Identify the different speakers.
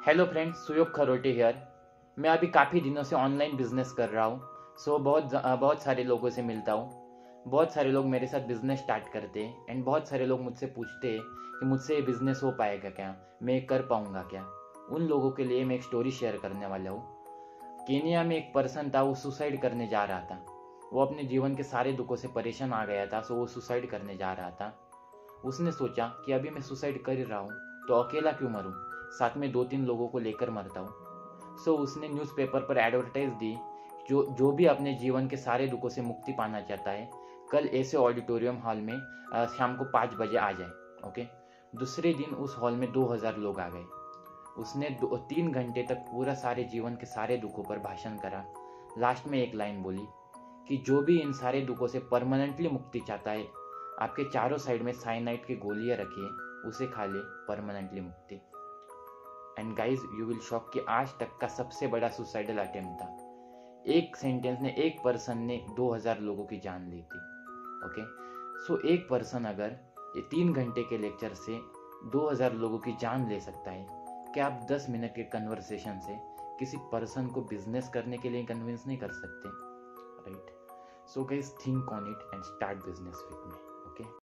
Speaker 1: Hello friends, Suyog Kharote here. मैं अभी काफ़ी दिनों से ऑनलाइन बिजनेस कर रहा हूँ। बहुत सारे लोगों से मिलता हूँ। बहुत सारे लोग मेरे साथ बिजनेस स्टार्ट करते हैं एंड बहुत सारे लोग मुझसे पूछते हैं कि मुझसे ये बिजनेस हो पाएगा क्या, मैं कर पाऊँगा क्या। उन लोगों के लिए मैं एक स्टोरी शेयर करने वाला हूँ। केनिया में एक पर्सन था, वो सुसाइड करने जा रहा था। वो अपने जीवन के सारे दुखों से परेशान आ गया था, सो वो सुसाइड करने जा रहा था। उसने सोचा कि अभी मैं सुसाइड कर रहा हूँ तो अकेला क्यों मरूं, साथ में 2-3 लोगों को लेकर मरता हूँ। सो उसने न्यूज़पेपर पर एडवर्टाइज दी, जो जो भी अपने जीवन के सारे दुखों से मुक्ति पाना चाहता है, कल ऐसे ऑडिटोरियम हॉल में शाम को 5 बजे आ जाए। ओके। दूसरे दिन उस हॉल में 2000 लोग आ गए। उसने 3 घंटे तक पूरा सारे जीवन के सारे दुखों पर भाषण करा। लास्ट में एक लाइन बोली कि जो भी इन सारे दुखों से परमानेंटली मुक्ति चाहता है, आपके चारों साइड में साइनाइड की गोलियां रखिए, उसे खा ले, परमानेंटली मुक्ति। And guys, you will shock कि आज तक का सबसे बड़ा सुसाइडल अटेम्प्ट था। एक सेंटेंस ने, एक पर्सन ने 2000 लोगों की जान ली थी। ओके। सो एक पर्सन अगर ये 3 घंटे के लेक्चर से 2000 लोगों की जान ले सकता है, क्या आप 10 मिनट के कन्वर्सेशन से किसी पर्सन को बिजनेस करने के लिए कन्विंस नहीं कर सकते? Right. So guys, think on it and start business with me. Okay.